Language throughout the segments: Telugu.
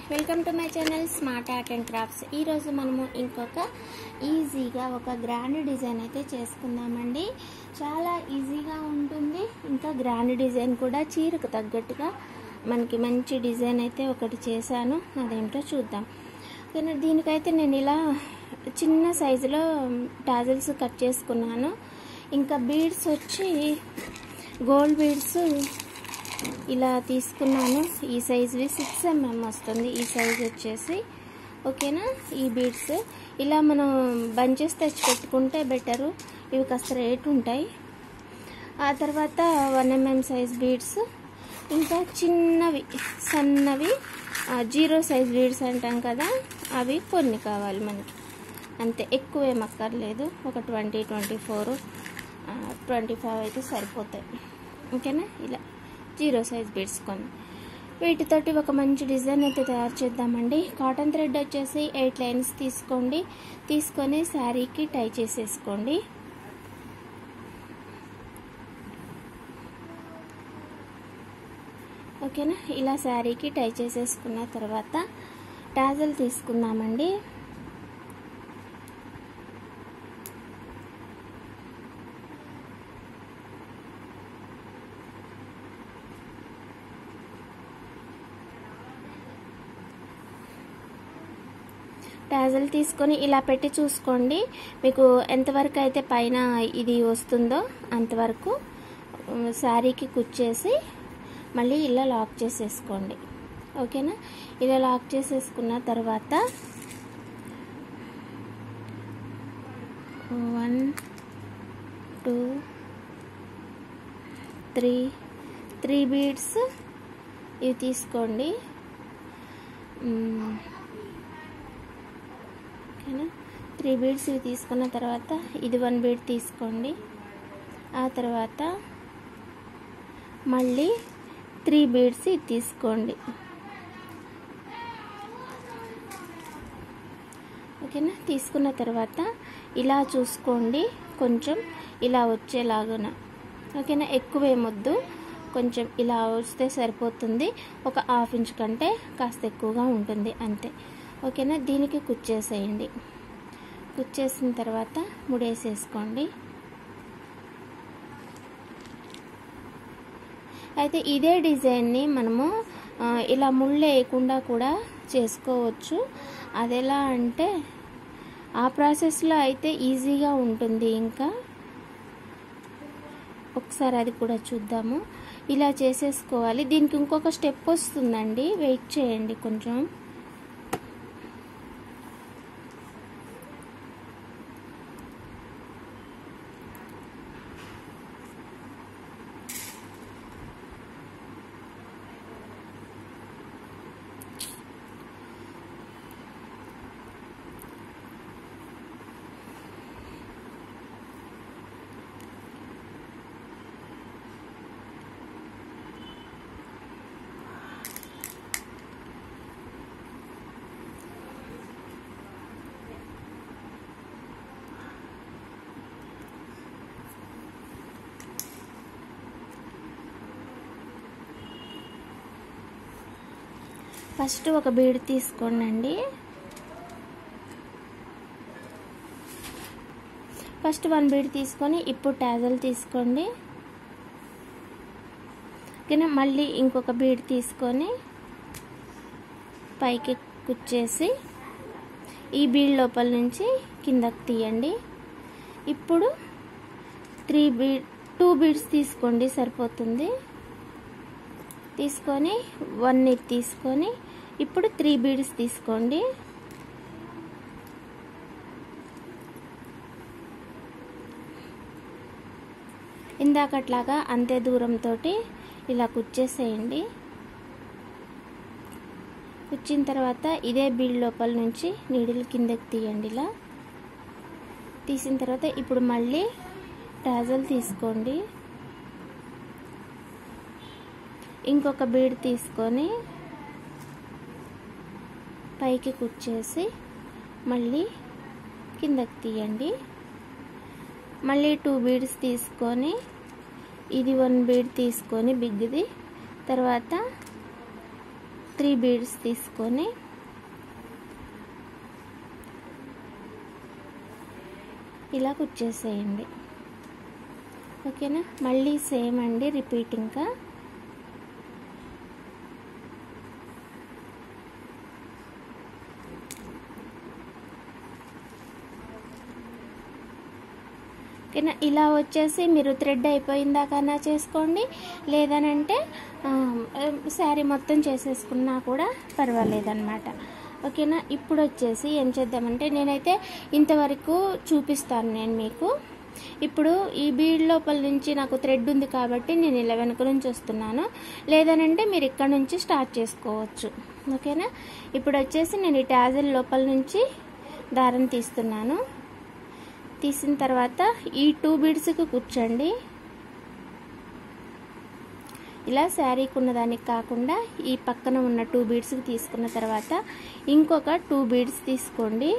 Welcome to my channel smart art and crafts. ఈరోజు మనము ఇంకొక ఈజీగా ఒక గ్రాండ్ డిజైన్ అయితే చేసుకుందామండి. చాలా ఈజీగా ఉంటుంది, ఇంకా గ్రాండ్ డిజైన్ కూడా చీరకు తగ్గట్టుగా మనకి మంచి డిజైన్ అయితే ఒకటి చేశాను. అదేంటో చూద్దాం. కానీ దీనికైతే నేను ఇలా చిన్న సైజులో టాజిల్స్ కట్ చేసుకున్నాను. ఇంకా బీడ్స్ వచ్చి గోల్డ్ బీడ్స్ ఇలా తీసుకున్నాను. ఈ సైజువి 6 mm వస్తుంది ఈ సైజు వచ్చేసి. ఓకేనా, ఈ బీడ్స్ ఇలా మనం బంచెస్ తెచ్చి పెట్టుకుంటే బెటరు, ఇవి కాస్త రేట్ ఉంటాయి. ఆ తర్వాత 1 mm సైజ్ బీడ్స్, ఇంకా చిన్నవి సన్నవి 0 సైజ్ బీడ్స్ అంటాం కదా, అవి కొన్ని కావాలి మనకి. అంతే, ఎక్కువ ఏం అక్కర్లేదు. ఒక 20, 24, 25 అయితే సరిపోతాయి. ఓకేనా, ఇలా 0 సైజ్ బీడ్స్ కొన్ని. వీటితోటి ఒక మంచి డిజైన్ అయితే తయారు చేద్దామండి. కాటన్ థ్రెడ్ వచ్చేసి 8 లైన్స్ తీసుకోండి. తీసుకొని శారీకి టై చేసేసుకోండి. ఓకేనా, ఇలా శారీకి టై చేసేసుకున్న తర్వాత టాజల్ తీసుకుందామండి. టాజల్ తీసుకొని ఇలా పెట్టి చూసుకోండి, మీకు ఎంతవరకు అయితే పైన ఇది వస్తుందో అంతవరకు శారీకి కుచ్చేసి మళ్ళీ ఇలా లాక్ చేసేసుకోండి. ఓకేనా, ఇలా లాక్ చేసేసుకున్న తర్వాత 1 2 3 బీడ్స్ ఇవి తీసుకోండి. ఓకేనా, 3 బీడ్స్ ఇవి తీసుకున్న తర్వాత ఇది 1 బీడ్ తీసుకోండి. ఆ తర్వాత మళ్ళీ 3 బీడ్స్ ఇది తీసుకోండి. ఓకేనా, తీసుకున్న తర్వాత ఇలా చూసుకోండి, కొంచెం ఇలా వచ్చేలాగున. ఓకేనా, ఎక్కువ ఏమొద్దు, కొంచెం ఇలా వస్తే సరిపోతుంది. ఒక 1/2 ఇంచ్ కంటే కాస్త ఎక్కువగా ఉంటుంది అంతే. ఓకేనా, దీనికి కుచ్చేసేయండి. కుచ్చేసిన తర్వాత ముడేసేసుకోండి. అయితే ఇదే డిజైన్ని మనము ఇలా ముళ్ళు వేయకుండా కూడా చేసుకోవచ్చు. అది ఎలా అంటే ఆ ప్రాసెస్లో అయితే ఈజీగా ఉంటుంది. ఇంకా ఒకసారి అది కూడా చూద్దాము. ఇలా చేసేసుకోవాలి. దీనికి ఇంకొక స్టెప్ వస్తుందండి, వెయిట్ చేయండి కొంచెం. ఫస్ట్ ఒక బీడ్ తీసుకోండి. ఫస్ట్ 1 బీడ్ తీసుకొని ఇప్పుడు టాజల్ తీసుకోండి. ఓకేనా, మళ్ళీ ఇంకొక బీడ్ తీసుకొని పైకి కుచ్చేసి ఈ బీడ్ లోపల నుంచి కిందకి తీయండి. ఇప్పుడు 2 బీడ్స్ తీసుకోండి, సరిపోతుంది. తీసుకొని 1 ఇది తీసుకొని ఇప్పుడు 3 బీడ్స్ తీసుకోండి. ఇందాకట్లాగా అంతే దూరంతో ఇలా కుచ్చేసేయండి. కుచ్చిన తర్వాత ఇదే బీడ్ లోపల నుంచి నీడిల్ కిందకి తీయండి. ఇలా తీసిన తర్వాత ఇప్పుడు మళ్ళీ టాజల్ తీసుకోండి. ఇంకొక బీడ్ తీసుకొని పైకి కుచ్చేసి మళ్ళీ కిందకి తీయండి. మళ్ళీ 2 బీడ్స్ తీసుకొని ఇది 1 బీడ్ తీసుకొని బిగ్ది, తర్వాత 3 బీడ్స్ తీసుకొని ఇలా కుచ్చేసేయండి. ఓకేనా, మళ్ళీ సేమ్ అండి, రిపీట్. ఇంకా ఓకేనా, ఇలా వచ్చేసి మీరు థ్రెడ్ అయిపోయిందాకన్నా చేసుకోండి, లేదనంటే శారీ మొత్తం చేసేసుకున్నా కూడా పర్వాలేదన్నమాట. ఓకేనా, ఇప్పుడు వచ్చేసి ఏం చేద్దామంటే నేనైతే ఇంతవరకు చూపిస్తాను నేను మీకు. ఇప్పుడు ఈ బీడ్ లోపల నుంచి నాకు థ్రెడ్ ఉంది కాబట్టి నేను ఇలా వెనక నుంచి వస్తున్నాను, లేదనంటే మీరు ఇక్కడ నుంచి స్టార్ట్ చేసుకోవచ్చు. ఓకేనా, ఇప్పుడు వచ్చేసి నేను ఈ టాజిల్ లోపల నుంచి దారం తీస్తున్నాను. తీసిన తర్వాత ఈ 2 బీడ్స్కి కూర్చోండి. ఇలా శారీకి ఉన్నదానికి కాకుండా ఈ పక్కన ఉన్న 2 బీడ్స్కి తీసుకున్న తర్వాత ఇంకొక 2 బీడ్స్ తీసుకోండి.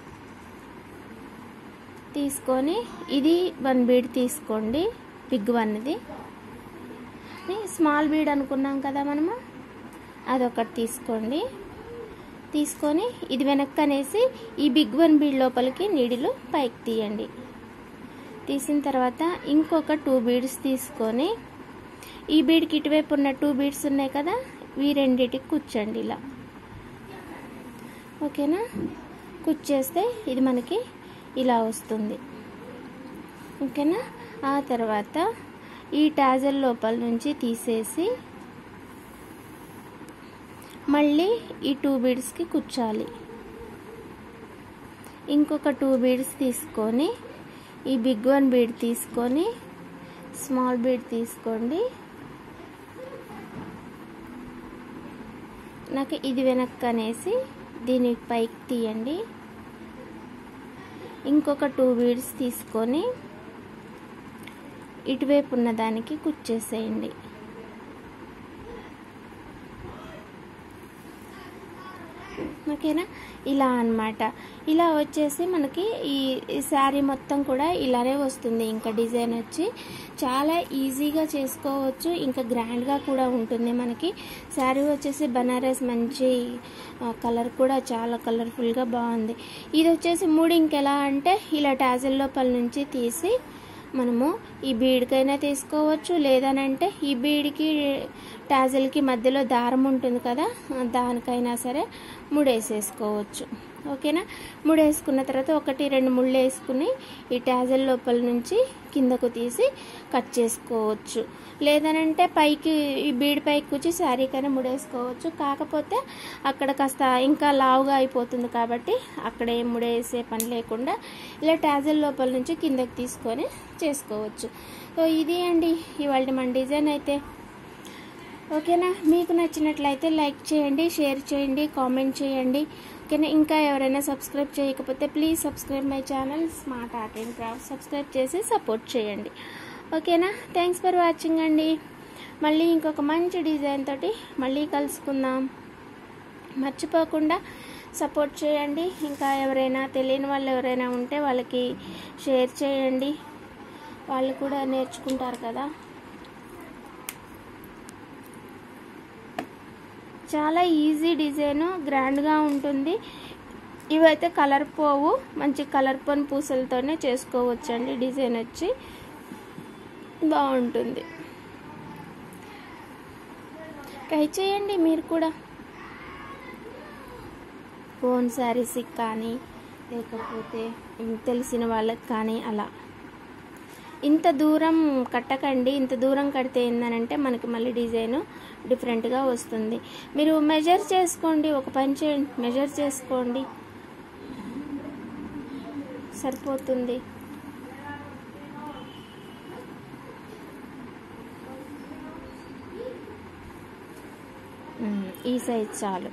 తీసుకొని ఇది 1 బీడ్ తీసుకోండి, బిగ్ వన్ది. స్మాల్ బీడ్ అనుకున్నాం కదా మనము, అదొకటి తీసుకోండి. తీసుకొని ఇది వెనక్కి అనేసి ఈ బిగ్ 1 బీడ్ లోపలికి నీడిలు పైకి తీయండి. తీసిన తర్వాత ఇంకొక 2 బీడ్స్ తీసుకొని ఈ బీడ్కి ఇటువైపు ఉన్న 2 బీడ్స్ ఉన్నాయి కదా, ఈ రెండిటికి కూర్చోండి ఇలా. ఓకేనా, కూర్చేస్తే ఇది మనకి ఇలా వస్తుంది. ఓకేనా, ఆ తర్వాత ఈ టాజల్ లోపల నుంచి తీసేసి మళ్ళీ ఈ 2 బీడ్స్కి కూర్చోాలి. ఇంకొక 2 బీడ్స్ తీసుకొని ఈ బిగ్ 1 బీడ్ తీసుకొని స్మాల్ బీడ్ తీసుకోండి. నాకు ఇది వెనక్కి అనేసి దీని పైకి తీయండి. ఇంకొక 2 బీడ్స్ తీసుకొని ఇటువైపు ఉన్న దానికి కుచ్చేసేయండి. ఓకేనా, ఇలా అన్నమాట. ఇలా వచ్చేసి మనకి ఈ శారీ మొత్తం కూడా ఇలానే వస్తుంది. ఇంకా డిజైన్ వచ్చి చాలా ఈజీగా చేసుకోవచ్చు, ఇంకా గ్రాండ్గా కూడా ఉంటుంది. మనకి శారీ వచ్చేసి బనారస్ మంచి కలర్ కూడా చాలా కలర్ఫుల్గా బాగుంది. ఇది వచ్చేసి మూడింగ్ ఎలా అంటే ఇలా టాజిల్ లోపల నుంచి తీసి మనము ఈ బీడ్కైనా తీసుకోవచ్చు, లేదనంటే ఈ బీడ్కి టాజిల్కి మధ్యలో దారం ఉంటుంది కదా, దానికైనా సరే ముడేసేసుకోవచ్చు. ఓకేనా, ముడేసుకున్న తర్వాత 1-2 ముళ్ళు వేసుకుని ఈ టాజిల్ లోపల నుంచి కిందకు తీసి కట్ చేసుకోవచ్చు, లేదనంటే పైకి ఈ బీడ్ పైకి కూర్చి శారీకైనా ముడేసుకోవచ్చు. కాకపోతే అక్కడ కాస్త ఇంకా లావుగా అయిపోతుంది కాబట్టి అక్కడ ఏం ముడేసే పని లేకుండా ఇలా టాజిల్ లోపల నుంచి కిందకి తీసుకొని చేసుకోవచ్చు. సో ఇది అండి ఇవాళ మన డిజైన్ అయితే. ఓకేనా, మీకు నచ్చినట్లయితే లైక్ చేయండి, షేర్ చేయండి, కామెంట్ చేయండి. ఓకేనా, ఇంకా ఎవరైనా సబ్స్క్రైబ్ చేయకపోతే please subscribe my channel smart art and craft. Subscribe చేసి సపోర్ట్ చేయండి. ఓకేనా, థ్యాంక్స్ ఫర్ వాచింగ్ అండి. మళ్ళీ ఇంకొక మంచి డిజైన్ తోటి మళ్ళీ కలుసుకుందాం. మర్చిపోకుండా సపోర్ట్ చేయండి. ఇంకా ఎవరైనా తెలియని వాళ్ళు ఎవరైనా ఉంటే వాళ్ళకి షేర్ చేయండి, వాళ్ళు కూడా నేర్చుకుంటారు కదా. చాలా ఈజీ డిజైన్, గ్రాండ్గా ఉంటుంది. ఇవైతే కలర్ పోవు, మంచి కలర్ పోని పూసలతోనే చేసుకోవచ్చండి. డిజైన్ వచ్చి బాగుంటుంది. ట్రై చేయండి మీరు కూడా. ఓన్ శారీస్కి కానీ లేకపోతే తెలిసిన వాళ్ళకి కానీ అలా. ఇంత దూరం కట్టకండి, ఇంత దూరం కడితే ఏందనంటే మనకి మళ్ళీ డిజైన్ డిఫరెంట్గా వస్తుంది. మీరు మెజర్ చేసుకోండి, ఒక పని చేయండి, మెజర్ చేసుకోండి సరిపోతుంది. ఈ సైజ్ చాలు.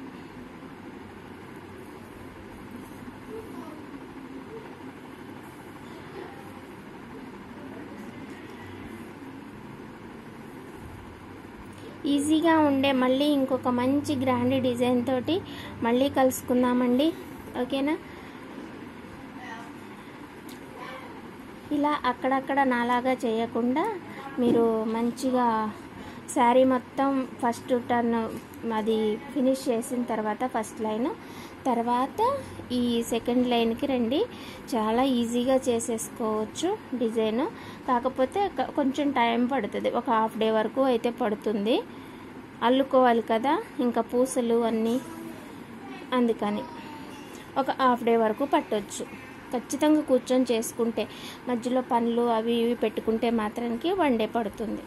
ఈజీగా ఉండే మళ్ళీ ఇంకొక మంచి గ్రాండ్ డిజైన్ తోటి మళ్ళీ కలుసుకుందామండి. ఓకేనా, ఇలా అక్కడక్కడ నాలాగా చేయకుండా మీరు మంచిగా శారీ మొత్తం ఫస్ట్ టర్న్ అది ఫినిష్ చేసిన తర్వాత ఫస్ట్ లైన్ తర్వాత ఈ సెకండ్ లైన్కి రండి. చాలా ఈజీగా చేసేసుకోవచ్చు డిజైన్. కాకపోతే కొంచెం టైం పడుతుంది, ఒక హాఫ్ డే వరకు అయితే పడుతుంది. అల్లుకోవాలి కదా ఇంకా పూసలు అన్నీ, అందుకని ఒక హాఫ్ డే వరకు పట్టొచ్చు. ఖచ్చితంగా కూర్చొని చేసుకుంటే, మధ్యలో పనులు అవి ఇవి పెట్టుకుంటే మాత్రానికి 1 డే పడుతుంది.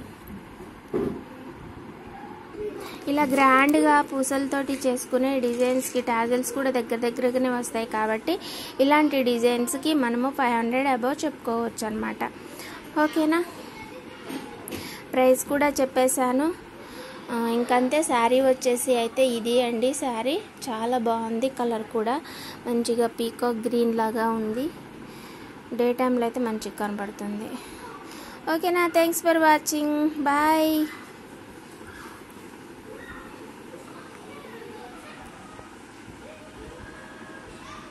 ఇలా గ్రాండ్గా పూసలతోటి చేసుకునే డిజైన్స్కి టాజిల్స్ కూడా దగ్గరగానే వస్తాయి కాబట్టి ఇలాంటి డిజైన్స్కి మనము 500 అబౌవ్ చెప్పుకోవచ్చు అనమాట. ఓకేనా, ప్రైస్ కూడా చెప్పేశాను. ఇంకంతే. శారీ వచ్చేసి అయితే ఇది అండి. శారీ చాలా బాగుంది, కలర్ కూడా మంచిగా పీకాక్ గ్రీన్ లాగా ఉంది. డే టైంలో అయితే మంచిగా కనబడుతుంది. ఓకేనా, థ్యాంక్స్ ఫర్ వాచింగ్, బాయ్.